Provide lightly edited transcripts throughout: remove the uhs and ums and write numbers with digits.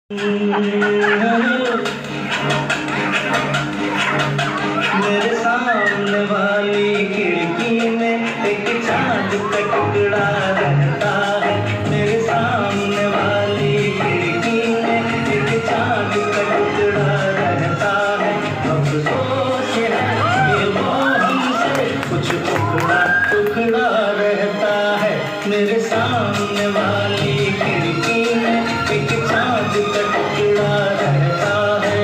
मेरे सामने वाली खिड़की में एक चांद का टुकड़ा रहता है। मेरे सामने वाली खिड़की में एक चांद का टुकड़ा रहता है। अफसोस है ये वो हमसे कुछ टुकड़ा टुकड़ा रहता है। मेरे सामने वाली खिड़की में एक चांद का टुकड़ा रहता है।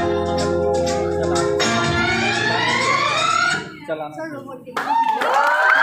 चलाना।